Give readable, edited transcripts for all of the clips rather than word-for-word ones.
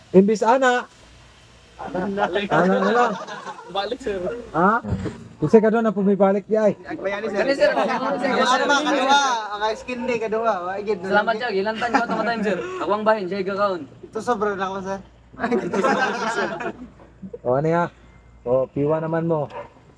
Imbis ana na lang. Balik, sir. Ha? Kasi ka doon na pumibalik di ay. Bayani sir. Kani, sir. Ano ba kadua? Ang skin day kadua. Waigid. Salamat siya. Ilantan ko tama time, sir. Ako ang bahin, siya ikaw. Ito sobra na ako sir. O ano ya? O piwa naman mo.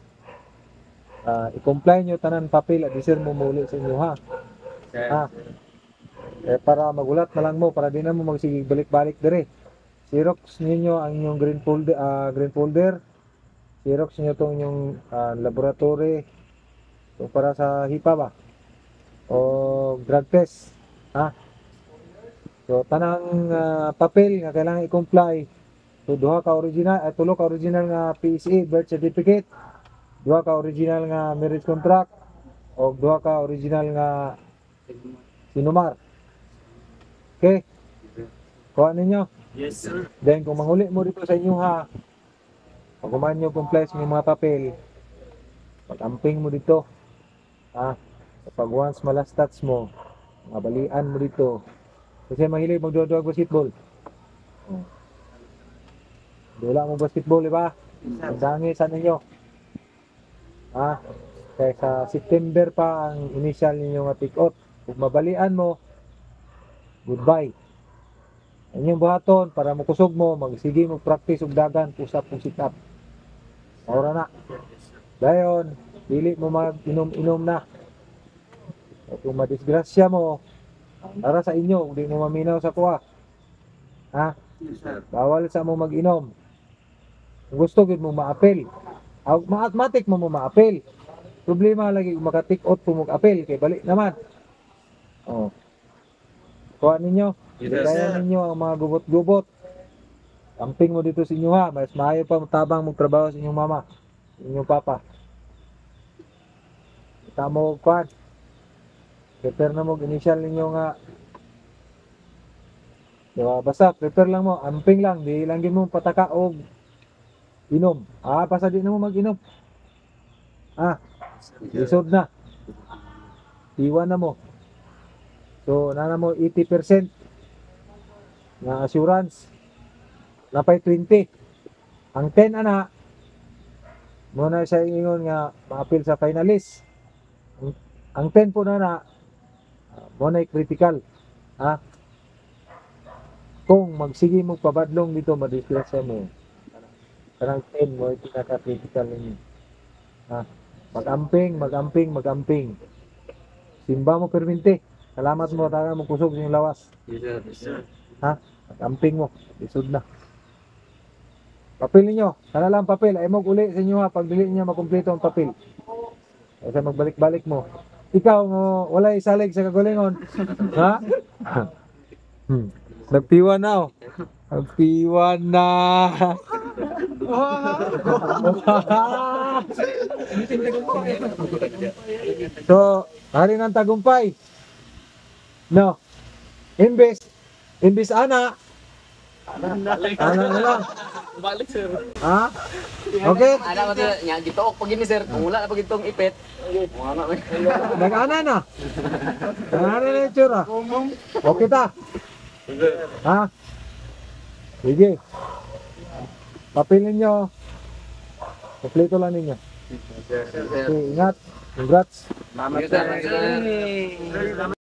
I-comply nyo tanan papel at di sir mumuli sa inyo ha. Ha? Para magulat na lang mo para di na mo magsigig balik-balik dire. Xerox ninyo ang inyong green folder. Xerox niyo tong inyong laboratory. So para sa HIPAA ba? O drug test. Ha? So tanang papel nga kailangan i-comply. So tulo ka original nga PSA birth certificate, duha ka original nga marriage contract, o duha ka original nga sinumar. Okay? Kuha ninyo. Yes, sir. Then kung manguli mo dito sa inyo ha, pag kumain nyo complex ng mga papel, pag-amping mo dito. Ha? Kapag once malastats mo, mabalian mo dito. Kasi mahilig magduwa-duwag basketball. Dula mo basketball, di ba? Ang dangi sa ninyo. Ha? Kaya sa September pa ang initial ninyo nga take-out. Kung mabalian mo, goodbye. Inyong buhaton para makusog mo, magsige mo practice og dagan, pusap ug sit-up. Ora na. Dayon, dili mo mag-inom-inom na. At kung madisgrasya mo, para sa inyo, hindi mo maminaw sa kuha. Ha? Bawal sa mo mag-inom. Kung gusto gid mo ma-apel, automatic mo ma-apel. Problema lagi kung maka-take out po mag-apel, kay balik naman. Oh. Kuha ninyo. Kaya ninyo ang mga gubot-gubot. Camping mo dito sa inyo ha. Mas maayo pa tabang magtrabaho sa inyong mama. Sa inyong papa. Kita mo kuhan. Prepare na mo. Initial ninyo nga. Diba? Basta prepare lang mo. Amping lang. Di lang din mo pataka o inom. Basta di na mo mag-inom. Isod na. Iwan na mo. So, nana mo 80% na assurance. Napay 20. Ang 10 ana, muna siya ingon nga ma-appeal sa finalist. Ang 10 po na muna critical. Ha? Kung magsige mo pabadlong dito, madisgrasya mo. Kanang 10 mo, pinaka-critical ninyo. Ha? Mag-amping. Simba mo perminti. Salamat mo, taga mo kusog sa inyong lawas. Yes, sir. Ha? Mag-amping mo. Isod na. Papel ninyo. Sana lang papel. Ay mo uli sa inyo ha. Pag dili niya makumpleto ang papel. Kasi magbalik-balik mo. Ikaw mo, wala isalig sa kagulingon. Ha? Nagpiwan na oh. Nagpiwan na. So, hari ng tagumpay. No. Imbis ana na lang. Balik, sir. Ha? Okay? Ana mo nya gituok pag ini, sir. Kung wala na pag itong ipit. Nag-ana na. Nag-ana na yung tsura. Okay ta? Ha? Sige. Papilin nyo. Kompleto lang ninyo. Okay, ingat. Congrats. Salamat, sir.